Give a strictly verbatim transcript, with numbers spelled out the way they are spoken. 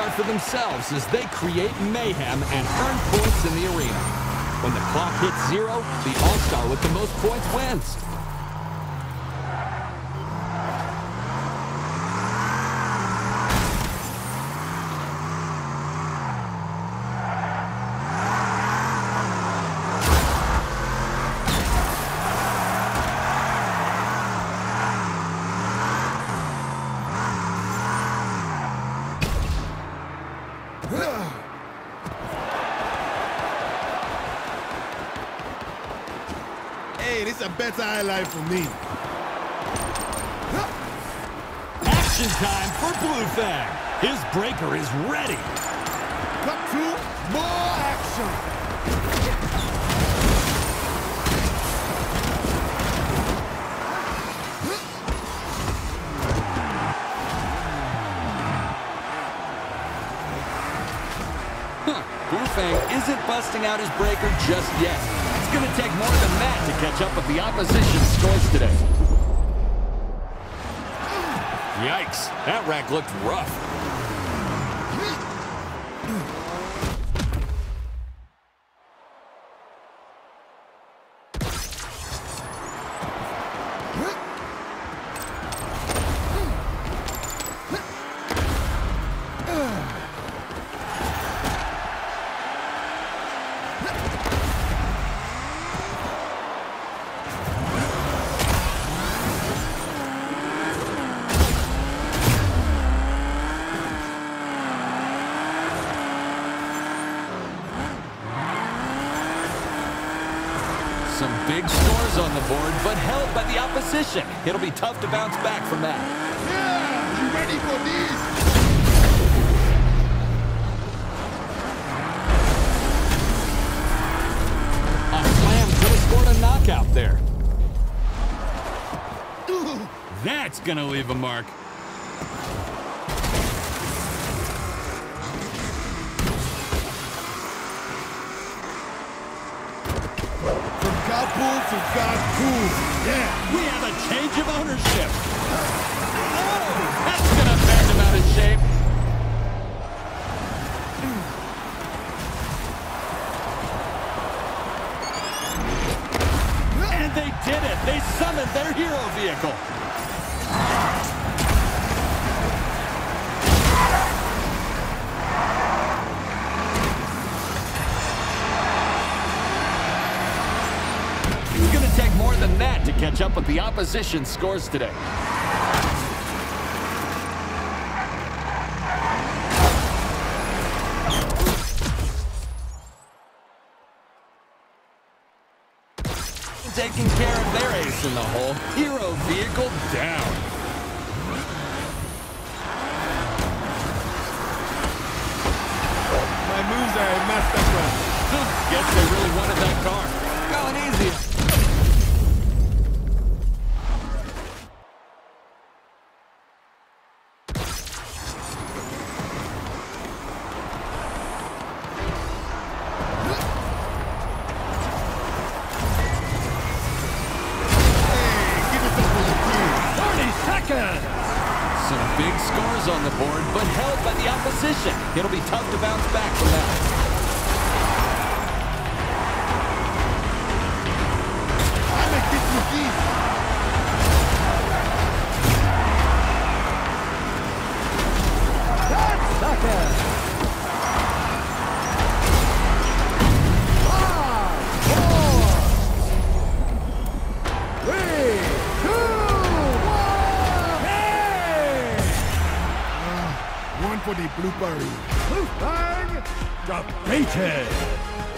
start for themselves as they create mayhem and earn points in the arena. When the clock hits zero, the All-Star with the most points wins. Hey, this is a better highlight for me. Action time for Blue Fang. His breaker is ready. Cut to more action. Blue Fang isn't busting out his breaker just yet. It's going to take more than that to catch up with the opposition's scores today. Yikes, that rack looked rough. Some big scores on the board, but held by the opposition. It'll be tough to bounce back from that. Yeah, you ready for this? A slam could have scored a knockout there. That's gonna leave a mark. Carpool to carpool. Yeah. We have a change of ownership. Oh, that's gonna bend him out of shape. And they did it. They summoned their hero vehicle. It's going to take more than that to catch up with the opposition's scores today. Taking care of their ace in the hole. Hero vehicle down. My moves are a masterclass. Huh, guess they really wanted that car. Going easy. Some big scores on the board, but held by the opposition. It'll be tough to bounce back from that. I make this look easy. That's sucker. For the blooper reel. Blue Fang defeated.